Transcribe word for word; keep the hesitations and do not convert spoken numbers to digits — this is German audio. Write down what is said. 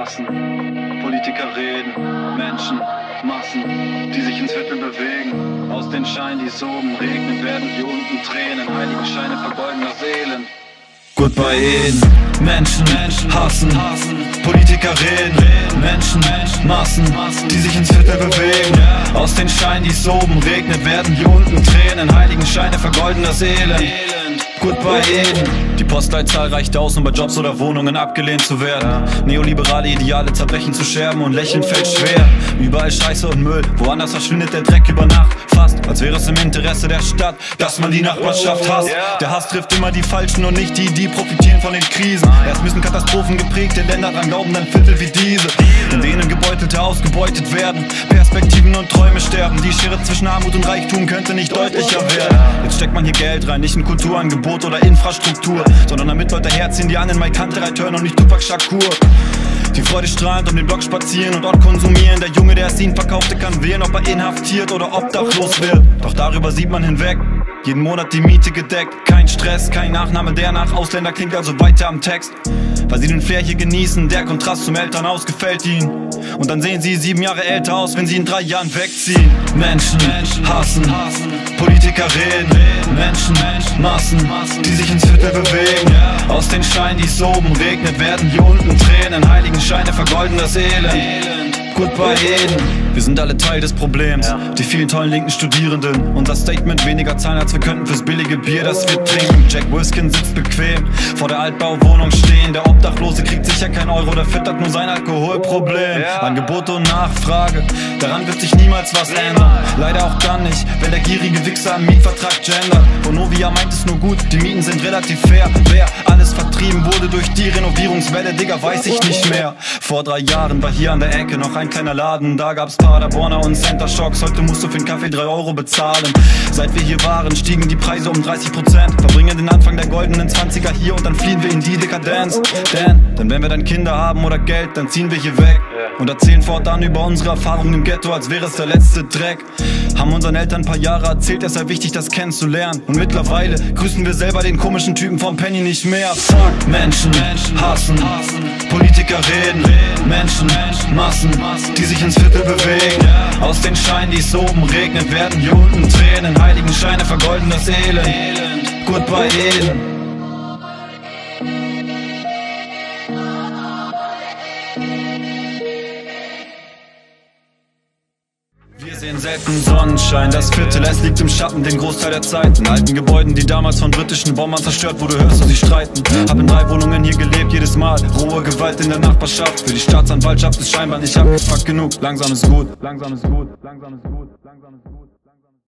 Massen, Politiker reden, Menschen, Massen, die sich ins Viertel bewegen. Aus den Shinies oben regnet, werden die unten Tränen, Heiligenscheine vergolden das Elend. Goodbye Eden, Menschen, Menschen hassen, hassen, Politiker reden, reden, Menschen, Menschen, Massen, Massen, die sich ins Viertel bewegen. Yeah. Aus den Shinies oben regnet, werden die unten Tränen, Heiligenscheine vergolden das Elend. Elend. Goodbye Eden. Die Postleitzahl reicht aus, um bei Jobs oder Wohnungen abgelehnt zu werden. Neoliberale Ideale zerbrechen zu Scherben und lächeln fällt schwer. Überall Scheiße und Müll, woanders verschwindet der Dreck über Nacht. Fast, als wäre es im Interesse der Stadt, dass man die Nachbarschaft hasst. Der Hass trifft immer die Falschen und nicht die, die profitieren von den Krisen. Erst müssen Katastrophen geprägte Länder dran glauben, dann Viertel wie diese, in denen Gebeutelte ausgebeutet werden, Perspektiven und Träume sterben. Die Schere zwischen Armut und Reichtum könnte nicht deutlicher werden. Jetzt steckt man hier Geld rein, nicht in Kulturangebot oder Infrastruktur, sondern damit Leute herziehen, die an den Mike Hunter hören und nicht Tupac Shakur. Die Freude strahlend um den Block spazieren und dort konsumieren. Der Junge, der es ihnen verkaufte, kann wählen, ob er inhaftiert oder obdachlos wird. Doch darüber sieht man hinweg, jeden Monat die Miete gedeckt. Kein Stress, kein Nachname, der nach Ausländer klingt, also weiter am Text. Weil sie den Flair hier genießen, der Kontrast zum Elternhaus gefällt ihnen. Und dann sehen sie sieben Jahre älter aus, wenn sie in drei Jahren wegziehen. Menschen, Menschen hassen, hassen, Politiker reden, reden, Menschen, Menschen, Massen, Massen, die sich ins Viertel bewegen. Yeah. Aus den Shinies oben regnet, werden hier unten Tränen, Heiligenscheine vergolden das Elend. Elend. Goodbye Eden. Wir sind alle Teil des Problems, ja. Die vielen tollen linken Studierenden. Unser Statement: weniger zahlen als wir könnten fürs billige Bier, das wir trinken. Jack Wiskin sitzt bequem vor der Altbauwohnung stehen. Der Obdachlose kriegt sicher kein Euro, der füttert nur sein Alkoholproblem. Ja. Angebot und Nachfrage, daran wird sich niemals was ändern. Leider auch dann nicht, wenn der gierige Wichser am Mietvertrag gendert. Vonovia meint es nur gut, die Mieten sind relativ fair. Wer alles vertrieben wurde durch die Renovierungswelle, Digga, weiß ich nicht mehr. Vor drei Jahren war hier an der Ecke noch ein kleiner Laden, da gab's Paderborner und Center Shocks. Heute musst du für den Kaffee drei Euro bezahlen. Seit wir hier waren, stiegen die Preise um dreißig Prozent. Verbringen den Anfang der goldenen Zwanziger hier und dann fliehen wir in die Dekadenz. Denn, denn wenn wir dann Kinder haben oder Geld, dann ziehen wir hier weg und erzählen fortan über unsere Erfahrungen im Ghetto, als wäre es der letzte Dreck. Haben unseren Eltern ein paar Jahre erzählt, es sei wichtig, das kennenzulernen. Und mittlerweile grüßen wir selber den komischen Typen vom Penny nicht mehr. Fuck, Menschen, Menschen hassen, hassen, Politiker reden, reden, Menschen, Menschen, Massen, Massen, die sich ins Viertel bewegen. Aus den Shinies oben regnet, werden hier unten Tränen, Heiligenscheine vergolden das Elend. Elend. Goodbye Eden. Wir sehen selten Sonnenschein, das Viertel, es liegt im Schatten den Großteil der Zeit. In alten Gebäuden, die damals von britischen Bombern zerstört wurde, hörst du sie streiten. Hab in drei Wohnungen hier gelebt, jedes Mal rohe Gewalt in der Nachbarschaft. Für die Staatsanwaltschaft ist scheinbar nicht abgefuckt genug. Langsam ist gut, langsam ist gut, langsam ist gut, langsam ist gut.